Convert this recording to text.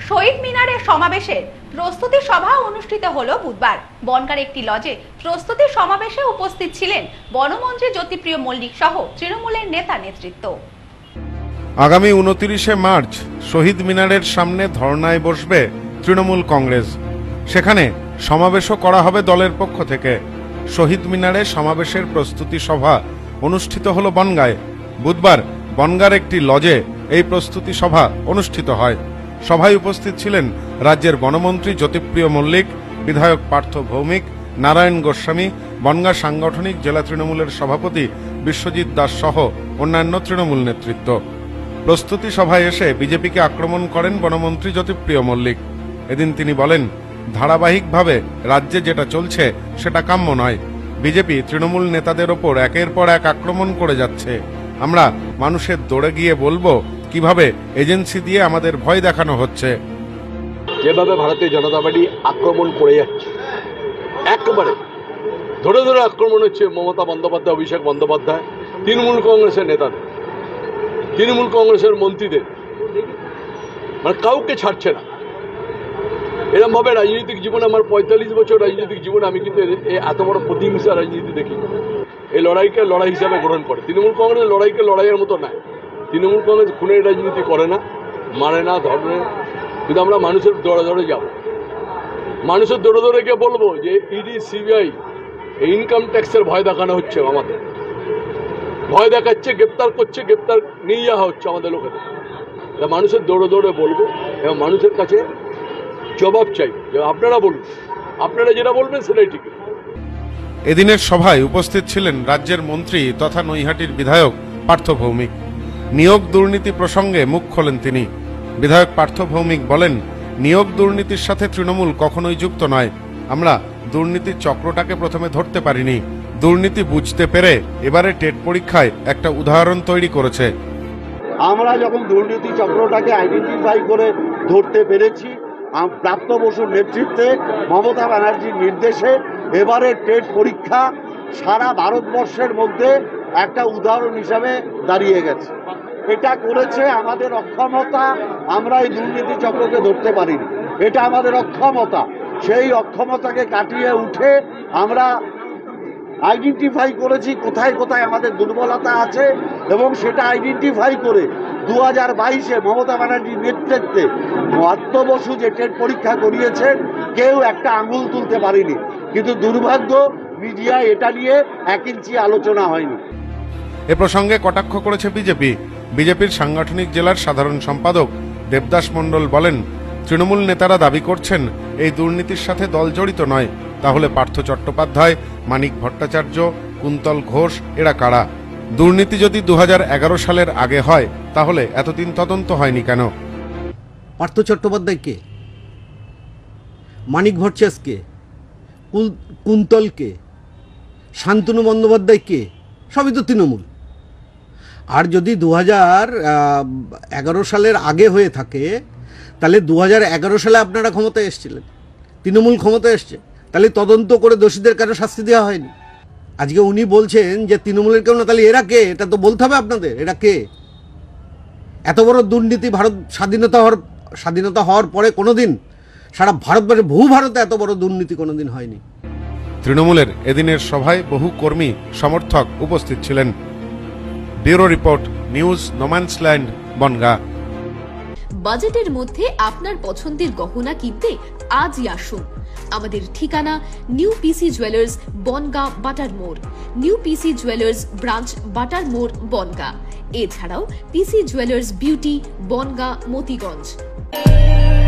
শহীদ মিনারের সমাবেশে প্রস্তুতি সভা অনুষ্ঠিত হলো বুধবার। বনগাঁর একটি লজে প্রস্তুতি সমাবেশে উপস্থিত ছিলেন বনমন্ত্রী জ্যোতিপ্রিয় মল্লিক সহ তৃণমূলের নেতা নেতৃত্ব। আগামী 29শে মার্চ শহীদ মিনারের সামনে ধর্নায় বসবে তৃণমূল কংগ্রেস। সেখানে সমাবেশও করা হবে দলের পক্ষ থেকে। শহীদ মিনারে সমাবেশের প্রস্তুতি সভা অনুষ্ঠিত হলো বনগাঁয়। বুধবার বনগাঁর একটি লজে এই প্রস্তুতি সভা অনুষ্ঠিত হয়। সভায় উপস্থিত ছিলেন রাজ্যের বনমন্ত্রী জ্যোতিপ্রিয় মল্লিক, বিধায়ক পার্থ ভৌমিক, নারায়ণ গোস্বামী, বনগাঁ সাংগঠনিক জেলা তৃণমূলের সভাপতি বিশ্বজিৎ দাস সহ অন্যান্য তৃণমূল নেতৃত্ব। প্রস্তুতি সভায় এসে বিজেপিকে আক্রমণ করেন বনমন্ত্রী জ্যোতিপ্রিয় মল্লিক। এদিন তিনি বলেন, ধারাবাহিকভাবে রাজ্যে যেটা চলছে সেটা কাম্য নয়। বিজেপি তৃণমূল নেতাদের ওপর একের পর এক আক্রমণ করে যাচ্ছে। আমরা মানুষের দৌড়ে গিয়ে বলবো কিভাবে এজেন্সি দিয়ে আমাদের ভয় দেখানো হচ্ছে। যেভাবে ভারতীয় জনতা পার্টি আক্রমণ করে যাচ্ছে, একেবারে ধরে ধরে আক্রমণ হচ্ছে মমতা বন্দ্যোপাধ্যায়, অভিষেক বন্দ্যোপাধ্যায়, তৃণমূল কংগ্রেসের নেতাদের, তৃণমূল কংগ্রেসের মন্ত্রীদের, মানে কাউকে ছাড়ছে না। এরকম ভাবে রাজনৈতিক জীবনে, আমার 45 বছর রাজনৈতিক জীবনে আমি কিন্তু এত বড় প্রতিহিংসা রাজনীতি দেখি। এই লড়াইকে লড়াই হিসাবে গ্রহণ করে। তৃণমূল কংগ্রেস লড়াইকে লড়াইয়ের মতো নয়। তৃণমূল কংগ্রেস খুনের রাজনীতি করে না, মারে না, ধরে। কিন্তু আমরা মানুষের দৌড়ে দৌড়ে যাব, মানুষের দৌড়ে দৌড়ে গিয়ে বলবো যে ইডি, সিবিআই ইনকাম ট্যাক্সের ভয় দেখানো হচ্ছে, আমাদের ভয় দেখাচ্ছে, গ্রেপ্তার করছে, গ্রেপ্তার নিয়ে যাওয়া হচ্ছে আমাদের লোকেদের। মানুষের দৌড়ে দৌড়ে বলবো এবং মানুষের কাছে জবাব চাই যে আপনারা বলুন, আপনারা যেটা বলবেন সেটাই ঠিক। এদিনের সভায় উপস্থিত ছিলেন রাজ্যের মন্ত্রী তথা নৈহাটির বিধায়ক পার্থ ভৌমিক। নিয়োগ দুর্নীতি প্রসঙ্গে মুখ খোলেন তিনি। বিধায়ক পার্থ ভৌমিক বলেন, নিয়োগ দুর্নীতির সাথে তৃণমূল কখনোই যুক্ত নয়। আমরা দুর্নীতির চক্রটাকে প্রথমে ধরতে পারিনি, দুর্নীতি বুঝতে পেরে এবারে টেট পরীক্ষায় একটা উদাহরণ তৈরি করেছে। আমরা যখন দুর্নীতি চক্রটাকে আইডেন্টিফাই করে ধরতে পেরেছি, প্রাপ্ত বসুর নেতৃত্বে, মমতা ব্যানার্জির নির্দেশে এবারে টেট পরীক্ষা সারা ভারতবর্ষের মধ্যে একটা উদাহরণ হিসাবে দাঁড়িয়ে গেছে। এটা করেছে আমাদের অক্ষমতা। আমরা এই দুর্নীতি চক্রকে ধরতে পারিনি, এটা আমাদের অক্ষমতা। সেই অক্ষমতাকে কাটিয়ে উঠে আমরা আইডেন্টিফাই করেছি কোথায় কোথায় আমাদের দুর্বলতা আছে, এবং সেটা আইডেন্টিফাই করে 2022-এ মমতা ব্যানার্জির নেতৃত্বে পার্থ বসু যে টেট পরীক্ষা করিয়েছেন, কেউ একটা আঙুল তুলতে পারেনি। কিন্তু দুর্ভাগ্য, মিডিয়ায় এটা নিয়ে 1 ইঞ্চি আলোচনা হয়নি। এ প্রসঙ্গে কটাক্ষ করেছে বিজেপি। বিজেপির সাংগঠনিক জেলার সাধারণ সম্পাদক দেবদাস মণ্ডল বলেন, তৃণমূল নেতারা দাবি করছেন এই দুর্নীতির সাথে দল জড়িত নয়। তাহলে পার্থ চট্টোপাধ্যায়, মানিক ভট্টাচার্য, কুন্তল ঘোষ এরা কারা? দুর্নীতি যদি 2011 সালের আগে হয় তাহলে এতদিন তদন্ত হয়নি কেন? পার্থ চট্টোপাধ্যায় কে? মানিক ভট্টাচার্য কে? কুন্তল কে? শান্তনু বন্দ্যোপাধ্যায় কে? সবই তো তৃণমূল। আর যদি 2011 সালের আগে হয়ে থাকে, তাহলে 2011 সালে আপনারা ক্ষমতায় এসেছিলেন, তৃণমূল ক্ষমতায় এসছে, তাহলে তদন্ত করে দোষীদের কেন শাস্তি দেওয়া হয়নি? আজকে উনি বলছেন যে তৃণমূলের কেউ না, তাহলে এরা কে? এটা তো বলতে হবে আপনাদের, এরা কে? এত বড় দুর্নীতি ভারত স্বাধীনতা হওয়ার পরে কোনোদিন সারা ভারতবর্ষে, বহু ভারতে এত বড় দুর্নীতি কোনোদিন হয়নি। তৃণমূলের এদিনের সভায় বহু কর্মী সমর্থক উপস্থিত ছিলেন। Bureau report, news no man's land, Bongaon. বাজেটের মধ্যে আপনার পছন্দের গহনা কিনতে আজই আসুন। আমাদের ঠিকানা new PC jewellers, Bongaon Batar মোড়। New PC jewellers branch, Batar মোড়, বনগাঁ। এছাড়াও PC jewellers beauty, Bongaon, Motiganj.